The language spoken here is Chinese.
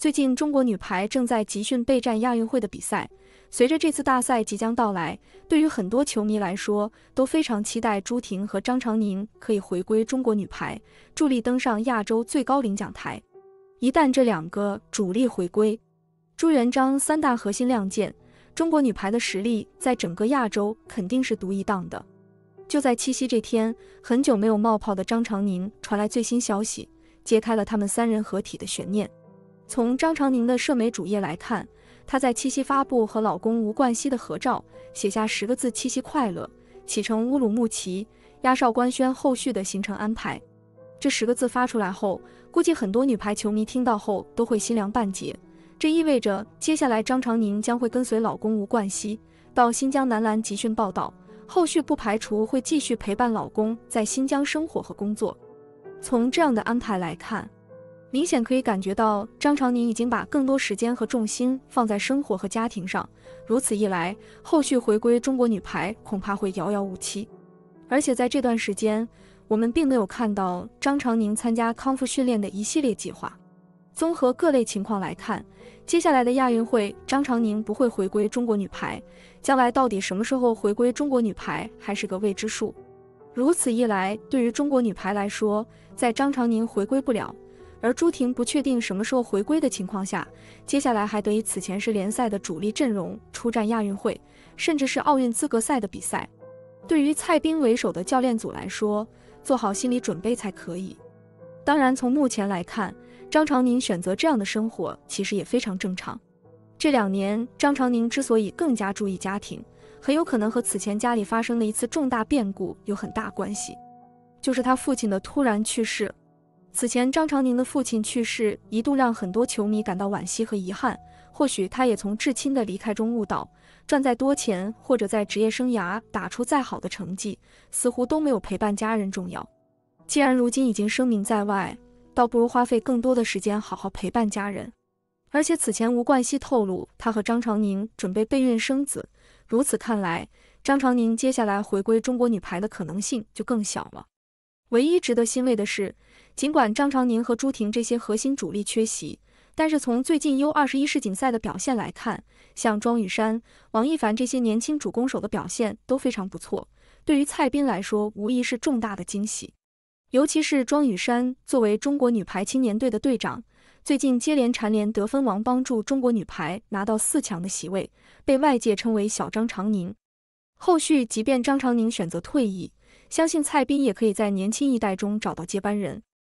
最近中国女排正在集训备战亚运会的比赛，随着这次大赛即将到来，对于很多球迷来说都非常期待朱婷和张常宁可以回归中国女排，助力登上亚洲最高领奖台。一旦这两个主力回归，朱元璋三大核心亮剑，中国女排的实力在整个亚洲肯定是独一档的。就在七夕这天，很久没有冒泡的张常宁传来最新消息，揭开了他们三人合体的悬念。从张常宁的社媒主页来看，她在七夕发布和老公吴冠希的合照，写下10个字：七夕快乐，启程乌鲁木齐，压哨官宣后续的行程安排。这10个字发出来后，估计很多女排球迷听到后都会心凉半截。这意味着接下来张常宁将会跟随老公吴冠希到新疆男篮集训报道，后续不排除会继续陪伴老公在新疆生活和工作。从这样的安排来看，明显可以感觉到张常宁已经把更多时间和重心放在生活和家庭上，如此一来，后续回归中国女排恐怕会遥遥无期。而且在这段时间，我们并没有看到张常宁参加康复训练的一系列计划。综合各类情况来看，接下来的亚运会张常宁不会回归中国女排，将来到底什么时候回归中国女排还是个未知数。如此一来，对于中国女排来说，在张常宁回归不了，而朱婷不确定什么时候回归的情况下，接下来还得以此前是联赛的主力阵容出战亚运会，甚至是奥运资格赛的比赛。对于蔡斌为首的教练组来说，做好心理准备才可以。当然，从目前来看，张常宁选择这样的生活其实也非常正常。这2年，张常宁之所以更加注意家庭，很有可能和此前家里发生的一次重大变故有很大关系，就是他父亲的突然去世。此前张常宁的父亲去世一度让很多球迷感到惋惜和遗憾，或许他也从至亲的离开中悟到，赚再多钱或者在职业生涯打出再好的成绩，似乎都没有陪伴家人重要。既然如今已经声名在外，倒不如花费更多的时间好好陪伴家人。而且此前吴冠希透露，他和张常宁准备备孕生子，如此看来，张常宁接下来回归中国女排的可能性就更小了。唯一值得欣慰的是，尽管张常宁和朱婷这些核心主力缺席，但是从最近 U21 世锦赛的表现来看，像庄雨珊、王一凡这些年轻主攻手的表现都非常不错，对于蔡斌来说无疑是重大的惊喜。尤其是庄雨珊作为中国女排青年队的队长，最近接连蝉联得分王，帮助中国女排拿到4强的席位，被外界称为小张常宁。后续即便张常宁选择退役，相信蔡斌也可以在年轻一代中找到接班人。